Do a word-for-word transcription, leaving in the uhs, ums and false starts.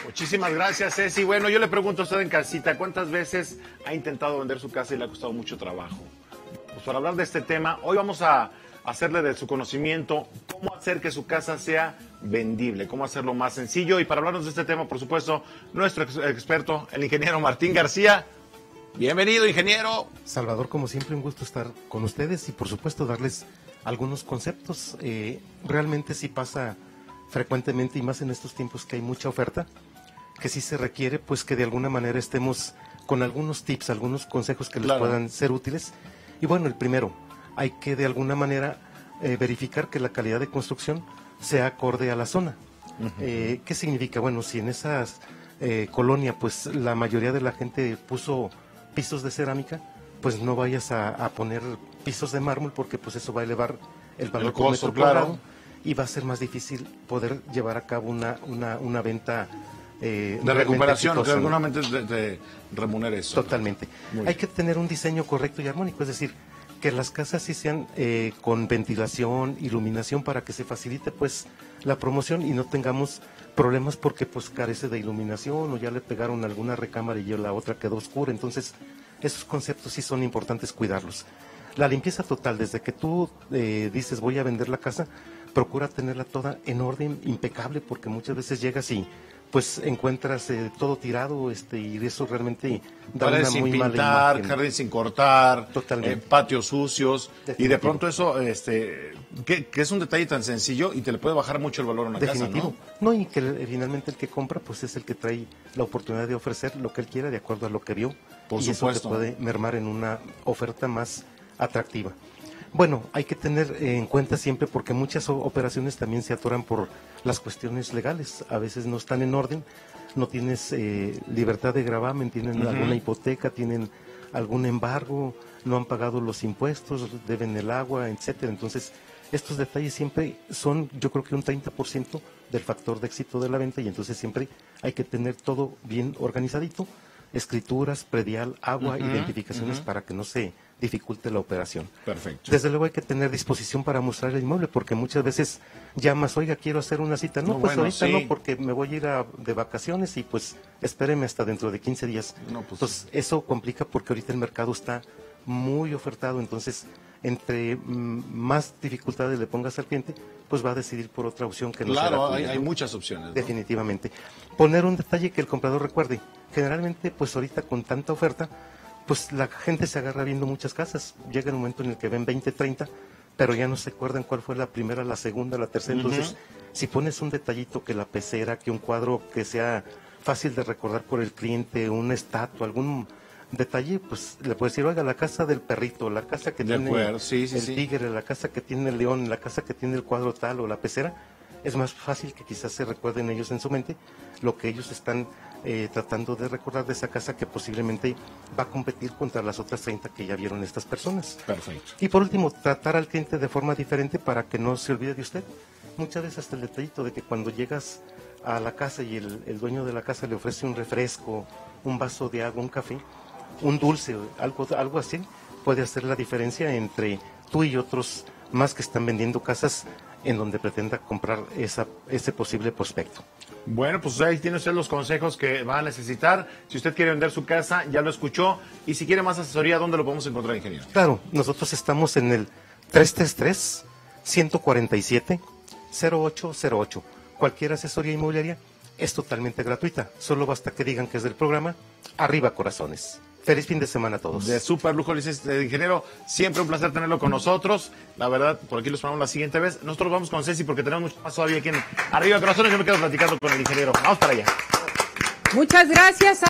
Muchísimas gracias, Ceci. Bueno, yo le pregunto a usted en casita, ¿cuántas veces ha intentado vender su casa y le ha costado mucho trabajo? Pues para hablar de este tema, hoy vamos a hacerle de su conocimiento cómo hacer que su casa sea vendible, cómo hacerlo más sencillo. Y para hablarnos de este tema, por supuesto, nuestro ex experto, el ingeniero Martín García. Bienvenido, ingeniero. Salvador, como siempre, un gusto estar con ustedes y por supuesto darles algunos conceptos. Eh, realmente sí pasa frecuentemente y más en estos tiempos que hay mucha oferta, que sí se requiere pues que de alguna manera estemos con algunos tips, algunos consejos que les claro. puedan ser útiles. Y bueno, el primero, hay que de alguna manera eh, verificar que la calidad de construcción sea acorde a la zona. Uh-huh. eh, ¿Qué significa? Bueno, si en esa eh, colonia pues la mayoría de la gente puso pisos de cerámica, pues no vayas a, a poner pisos de mármol porque pues eso va a elevar el valor el costo, por metro claro. cuadrado y va a ser más difícil poder llevar a cabo una, una, una venta eh, de recuperación, que de alguna manera te, te remunere eso. Totalmente. Hay que tener un diseño correcto y armónico, es decir, que las casas sí sean eh, con ventilación, iluminación, para que se facilite pues la promoción y no tengamos problemas porque pues carece de iluminación o ya le pegaron alguna recámara y la otra quedó oscura. Entonces, esos conceptos sí son importantes cuidarlos. La limpieza total, desde que tú eh, dices voy a vender la casa, procura tenerla toda en orden, impecable, porque muchas veces llegas y pues encuentras eh, todo tirado, este, y eso realmente da Paredes una sin muy pintar, mala imagen. jardines sin cortar, Totalmente. Eh, patios sucios, Definitivo. y de pronto eso, este, que, que es un detalle tan sencillo y te le puede bajar mucho el valor a una Definitivo. casa, ¿no? No, y que eh, finalmente el que compra pues es el que trae la oportunidad de ofrecer lo que él quiera de acuerdo a lo que vio. Por y supuesto. Eso te puede mermar en una oferta más atractiva. Bueno, hay que tener en cuenta siempre porque muchas operaciones también se atoran por las cuestiones legales, a veces no están en orden, no tienes eh, libertad de gravamen, tienen uh-huh. alguna hipoteca, tienen algún embargo, no han pagado los impuestos, deben el agua, etcétera. Entonces, estos detalles siempre son, yo creo que un treinta por ciento del factor de éxito de la venta y entonces siempre hay que tener todo bien organizadito, escrituras, predial, agua, uh-huh. identificaciones uh-huh. para que no se dificulte la operación. Perfecto. Desde luego hay que tener disposición para mostrar el inmueble, porque muchas veces llamas, oiga, quiero hacer una cita. No, no pues bueno, ahorita sí. no, porque me voy a ir a, de vacaciones y pues espéreme hasta dentro de quince días. No, pues, entonces, eso complica porque ahorita el mercado está muy ofertado, entonces, entre mm, más dificultades le pongas al cliente, pues va a decidir por otra opción que no sea Claro, tuya, hay, ¿no? hay muchas opciones, ¿no? Definitivamente. Poner un detalle que el comprador recuerde. Generalmente, pues ahorita con tanta oferta, pues la gente se agarra viendo muchas casas. Llega el momento en el que ven veinte, treinta, pero ya no se acuerdan cuál fue la primera, la segunda, la tercera. Uh-huh. Entonces, si pones un detallito, que la pecera, que un cuadro que sea fácil de recordar por el cliente, una estatua, algún detalle, pues le puedes decir, oiga, la casa del perrito, la casa que de tiene acuerdo. Sí, sí, el sí. tigre, la casa que tiene el león, la casa que tiene el cuadro tal o la pecera. Es más fácil que quizás se recuerden ellos en su mente lo que ellos están eh, tratando de recordar de esa casa que posiblemente va a competir contra las otras treinta que ya vieron estas personas. Perfecto. Y por último, tratar al cliente de forma diferente para que no se olvide de usted. Muchas veces hasta el detallito de que cuando llegas a la casa y el, el dueño de la casa le ofrece un refresco, un vaso de agua, un café, un dulce, algo, algo así, puede hacer la diferencia entre tú y otros más que están vendiendo casas en donde pretenda comprar esa, ese posible prospecto. Bueno, pues ahí tiene usted los consejos que va a necesitar. Si usted quiere vender su casa, ya lo escuchó. Y si quiere más asesoría, ¿dónde lo podemos encontrar, ingeniero? Claro, nosotros estamos en el tres tres tres, uno cuatro siete, cero ocho cero ocho. Cualquier asesoría inmobiliaria es totalmente gratuita. Solo basta que digan que es del programa Arriba Corazones. Feliz fin de semana a todos. De súper lujo, licenciado ingeniero. Siempre un placer tenerlo con nosotros. La verdad, por aquí los esperamos la siguiente vez. Nosotros vamos con Ceci porque tenemos mucho más todavía aquí en Arriba Corazones. Yo me quedo platicando con el ingeniero. Vamos para allá. Muchas gracias.